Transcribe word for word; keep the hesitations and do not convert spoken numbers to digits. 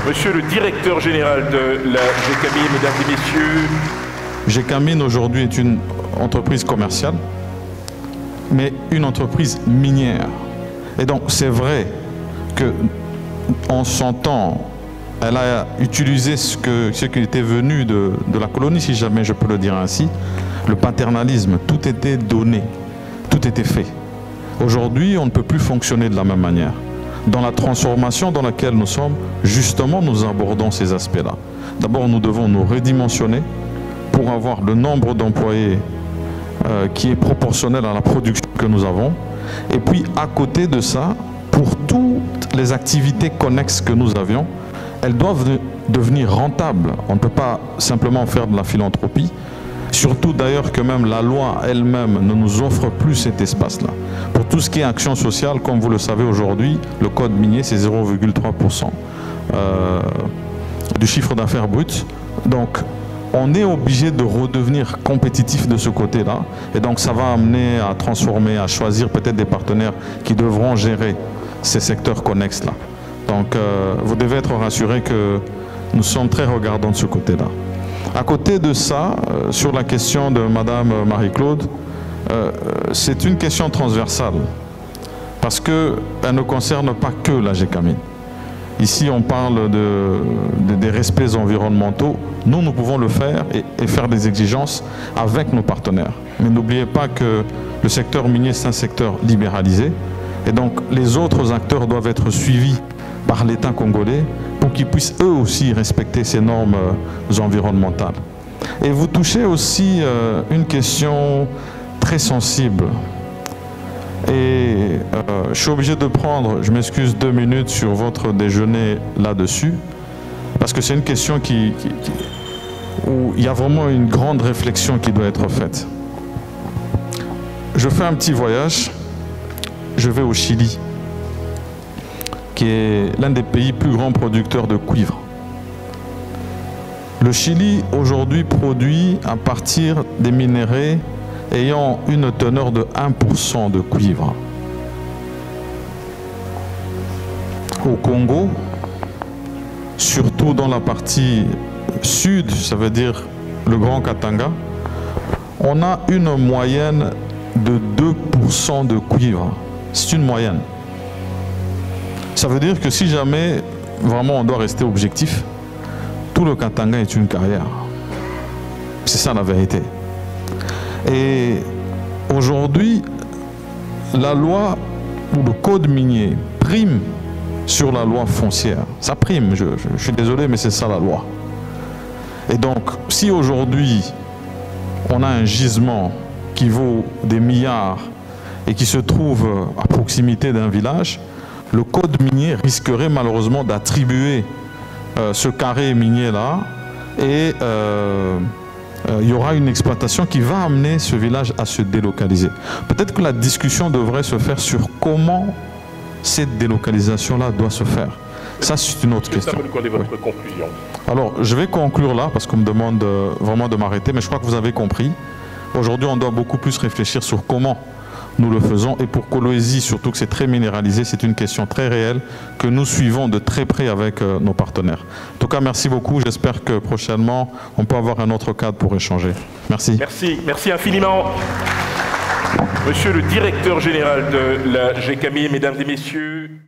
Monsieur le directeur général de la Gécamine, mesdames et messieurs. Gécamine aujourd'hui est une entreprise commerciale, mais une entreprise minière. Et donc c'est vrai qu'en son temps, elle a utilisé ce, que, ce qui était venu de, de la colonie, si jamais je peux le dire ainsi, le paternalisme. Tout était donné, tout était fait. Aujourd'hui, on ne peut plus fonctionner de la même manière. Dans la transformation dans laquelle nous sommes, justement, nous abordons ces aspects-là. D'abord, nous devons nous redimensionner pour avoir le nombre d'employés euh, qui est proportionnel à la production que nous avons. Et puis, à côté de ça, pour toutes les activités connexes que nous avions, elles doivent devenir rentables. On ne peut pas simplement faire de la philanthropie. Surtout d'ailleurs que même la loi elle-même ne nous offre plus cet espace-là. Pour tout ce qui est action sociale, comme vous le savez aujourd'hui, le code minier c'est zéro virgule trois pour cent euh, du chiffre d'affaires brut. Donc on est obligé de redevenir compétitif de ce côté-là. Et donc ça va amener à transformer, à choisir peut-être des partenaires qui devront gérer ces secteurs connexes-là. Donc euh, vous devez être rassurés que nous sommes très regardants de ce côté-là. À côté de ça, euh, sur la question de Madame Marie-Claude, euh, c'est une question transversale parce qu'elle ne concerne pas que la Gécamine. Ici, on parle de, de, des respects environnementaux. Nous, nous pouvons le faire et, et faire des exigences avec nos partenaires. Mais n'oubliez pas que le secteur minier, c'est un secteur libéralisé. Et donc, les autres acteurs doivent être suivis par l'État congolais pour qu'ils puissent eux aussi respecter ces normes euh, environnementales. Et vous touchez aussi euh, une question très sensible. Et euh, je suis obligé de prendre, je m'excuse, deux minutes sur votre déjeuner là-dessus, parce que c'est une question qui, qui, qui, où il y a vraiment une grande réflexion qui doit être faite. Je fais un petit voyage, je vais au Chili, qui est l'un des pays plus grands producteurs de cuivre. Le Chili aujourd'hui produit à partir des minéraux ayant une teneur de un pour cent de cuivre. Au Congo, surtout dans la partie sud, ça veut dire le Grand Katanga, on a une moyenne de deux pour cent de cuivre. C'est une moyenne. Ça veut dire que si jamais, vraiment on doit rester objectif, tout le Katanga est une carrière. C'est ça la vérité. Et aujourd'hui, la loi ou le code minier prime sur la loi foncière. Ça prime, je, je, je suis désolé, mais c'est ça la loi. Et donc, si aujourd'hui, on a un gisement qui vaut des milliards et qui se trouve à proximité d'un village, le code minier risquerait malheureusement d'attribuer euh, ce carré minier-là et euh, euh, il y aura une exploitation qui va amener ce village à se délocaliser. Peut-être que la discussion devrait se faire sur comment cette délocalisation-là doit se faire. Ça, c'est une autre question. Quelle est votre oui. conclusion? Alors, je vais conclure là parce qu'on me demande euh, vraiment de m'arrêter, mais je crois que vous avez compris. Aujourd'hui, on doit beaucoup plus réfléchir sur comment nous le faisons. Et pour Kolwezi, surtout que c'est très minéralisé, c'est une question très réelle que nous suivons de très près avec euh, nos partenaires. En tout cas, merci beaucoup. J'espère que prochainement, on peut avoir un autre cadre pour échanger. Merci. Merci, merci infiniment. Monsieur le directeur général de la Gécamine, mesdames et messieurs.